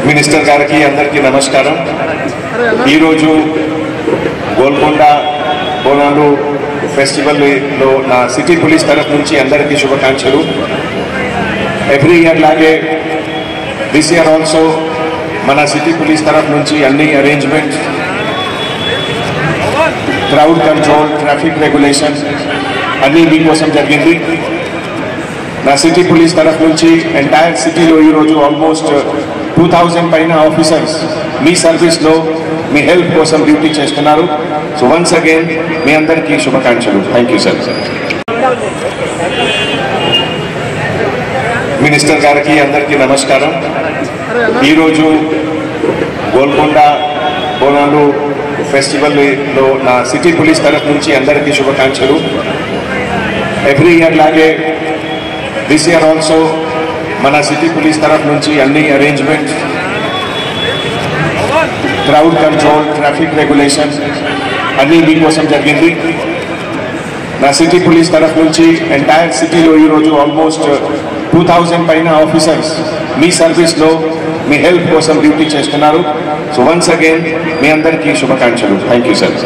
Minister గారికి అందరికీ నమస్కారం. ఈరోజు గోల్కొండ బోనాలు ఫెస్టివల్లో నా సిటీ పోలీస్ తరఫు నుంచి అందరికీ శుభాకాంక్షలు. ఎవ్రీ ఇయర్ లాగే దిస్ ఇయర్ ఆల్సో మన సిటీ పోలీస్ తరఫు నుంచి అన్ని arrangements, crowd control, traffic regulations అన్నీ మీకోసం జరిగింది. నా సిటీ పోలీస్ తరఫు నుంచి ఎంటైర్ సిటీలో ఈరోజు ఆల్మోస్ట్ 2000 పైన ఆఫీసర్స్ మీ సర్వీస్లో మీ హెల్ప్ కోసం డ్యూటీ చేస్తున్నారు. సో వన్స్ అగైన్ మీ అందరికీ శుభాకాంక్షలు. Thank you sir. మినిస్టర్ గారికి అందరికీ నమస్కారం. ఈరోజు గోల్కొండ బోనాలు ఫెస్టివల్లో నా సిటీ పోలీస్ తరఫు నుంచి అందరికీ శుభాకాంక్షలు. ఎవ్రీ ఇయర్ లాగే దిస్ ఇయర్ ఆల్సో మన సిటీ పోలీస్ తరఫు నుంచి అన్ని arrangements, crowd control, traffic regulations అన్నీ మీకోసం జరిగింది. నా సిటీ పోలీస్ తరఫు నుంచి ఎంటైర్ సిటీలో ఈరోజు ఆల్మోస్ట్ 2000 పైన ఆఫీసర్స్ మీ సర్వీస్లో మీ హెల్ప్ కోసం డ్యూటీ చేస్తున్నారు. సో వన్స్ అగైన్ మీ అందరికీ శుభాకాంక్షలు. Thank you sir.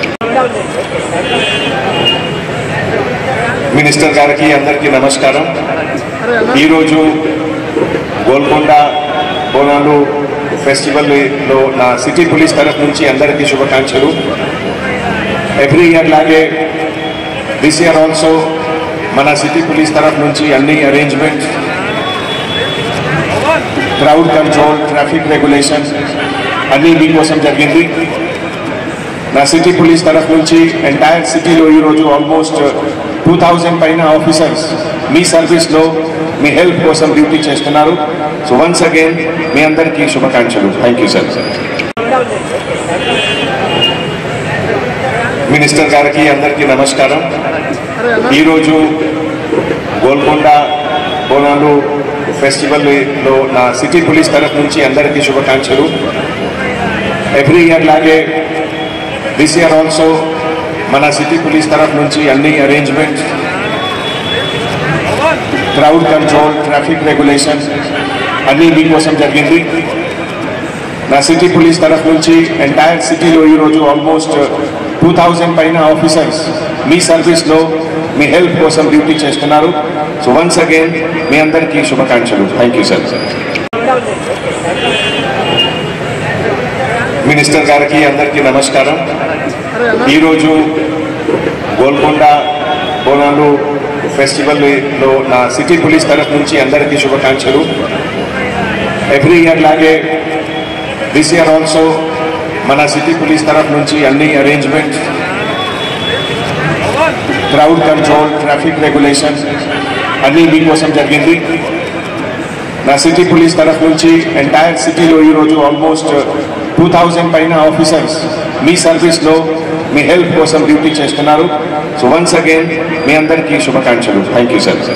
మినిస్టర్ గారికి అందరికీ నమస్కారం. ఈరోజు గోల్కొండ బోనాలు ఫెస్టివల్లో నా సిటీ పోలీస్ తరఫు నుంచి అందరికీ శుభాకాంక్షలు. ఎవ్రీ ఇయర్ లాగే దిస్ ఇయర్ ఆల్సో మన సిటీ పోలీస్ తరఫు నుంచి అన్ని arrangements, crowd control, traffic regulations అన్నీ మీకోసం జరిగింది. నా సిటీ పోలీస్ తరఫు నుంచి ఎంటైర్ సిటీలో ఈరోజు ఆల్మోస్ట్ 2000 పైన ఆఫీసర్స్ మీ సర్వీస్లో మీ హెల్ప్ కోసం డ్యూటీ చేస్తున్నారు. సో వన్స్ అగైన్ మీ అందరికీ శుభాకాంక్షలు. Thank you sir. మినిస్టర్ గారికి అందరికీ నమస్కారం. ఈరోజు గోల్కొండ బోనాలు ఫెస్టివల్లో నా సిటీ పోలీస్ తరఫు నుంచి అందరికీ శుభాకాంక్షలు. ఎవ్రీ ఇయర్ లాగే దిస్ ఇయర్ ఆల్సో మన సిటీ పోలీస్ తరఫు నుంచి అన్ని arrangements, crowd control, traffic regulations అన్నీ మీకోసం జరిగింది. నా సిటీ పోలీస్ తరఫు నుంచి ఎంటైర్ సిటీలో ఈరోజు ఆల్మోస్ట్ 2000 పైన ఆఫీసర్స్ మీ సర్వీస్లో మీ హెల్ప్ కోసం డ్యూటీ చేస్తున్నారు. సో వన్స్ అగైన్ మీ అందరికీ శుభాకాంక్షలు. Thank you sir. మినిస్టర్ గారికి అందరికీ నమస్కారం. ఈరోజు గోల్కొండ బోనాలు ఫెస్టివల్లో నా సిటీ పోలీస్ తరఫు నుంచి అందరికీ శుభాకాంక్షలు. ఎవ్రీ ఇయర్ లాగే దిస్ ఇయర్ ఆల్సో మన సిటీ పోలీస్ తరఫు నుంచి అన్ని arrangements, crowd control, traffic regulations అన్నీ మీకోసం జరిగింది. నా సిటీ పోలీస్ తరఫు నుంచి ఎంటైర్ సిటీలో ఈరోజు ఆల్మోస్ట్ 2000 పైన ఆఫీసర్స్ మీ సర్వీస్లో మీ హెల్ప్ కోసం డ్యూటీ చేస్తున్నారు. సో వన్స్ అగైన్ మీ అందరికీ శుభాకాంక్షలు. Thank you sir.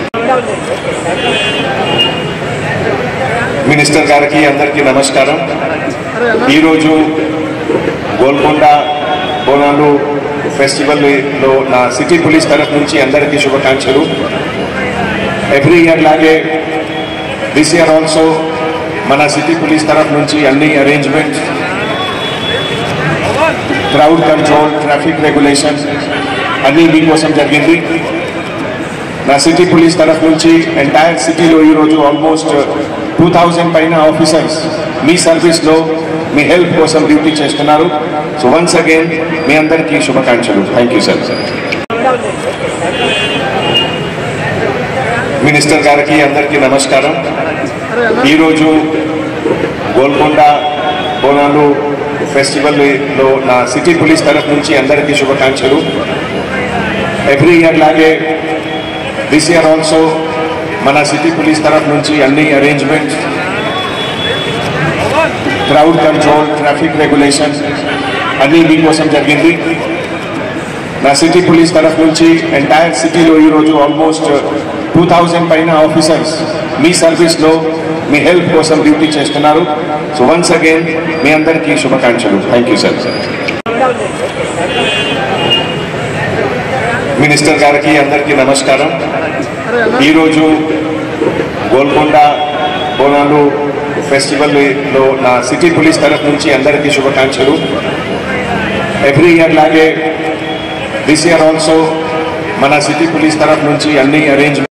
మినిస్టర్ గారికి అందరికీ నమస్కారం. ఈరోజు గోల్కొండ బోనాలు ఫెస్టివల్లో నా సిటీ పోలీస్ తరఫు నుంచి అందరికీ శుభాకాంక్షలు. ఎవ్రీ ఇయర్ లాగే దిస్ ఇయర్ ఆల్సో మన సిటీ పోలీస్ తరఫు నుంచి అన్ని arrangements, crowd control, traffic regulations అన్నీ మీకోసం జరిగింది. నా సిటీ పోలీస్ తరఫు నుంచి ఎంటైర్ సిటీలో ఈరోజు ఆల్మోస్ట్ 2000 పైన ఆఫీసర్స్ మీ సర్వీస్లో మీ హెల్ప్ కోసం డ్యూటీ చేస్తున్నారు. సో వన్స్ అగైన్ మీ అందరికీ శుభాకాంక్షలు. Thank you sir. మినిస్టర్ గారికి అందరికీ నమస్కారం. ఈరోజు గోల్కొండ బోనాలు ఫెస్టివల్లో నా సిటీ పోలీస్ తరఫు నుంచి అందరికీ శుభాకాంక్షలు. ఎవ్రీ ఇయర్ లాగే దిస్ ఇయర్ ఆల్సో మన సిటీ పోలీస్ తరఫు నుంచి అన్ని arrangements, crowd control, traffic regulations అన్నీ మీకోసం జరిగింది. నా సిటీ పోలీస్ తరఫు నుంచి ఎంటైర్ సిటీలో ఈరోజు ఆల్మోస్ట్ 2000 పైన ఆఫీసర్స్ మీ సర్వీస్లో మీ హెల్ప్ కోసం డ్యూటీ చేస్తున్నారు. సో వన్స్ అగైన్ మీ అందరికీ శుభాకాంక్షలు. Thank you sir. మినిస్టర్ గారికి అందరికీ నమస్కారం. ఈరోజు గోల్కొండ బోనాలు ఫెస్టివల్లో నా సిటీ పోలీస్ తరఫు నుంచి అందరికీ శుభాకాంక్షలు. ఎవ్రీ ఇయర్ లాగే దిస్ ఇయర్ ఆల్సో మన సిటీ పోలీస్ తరఫు నుంచి అన్ని అరేంజ్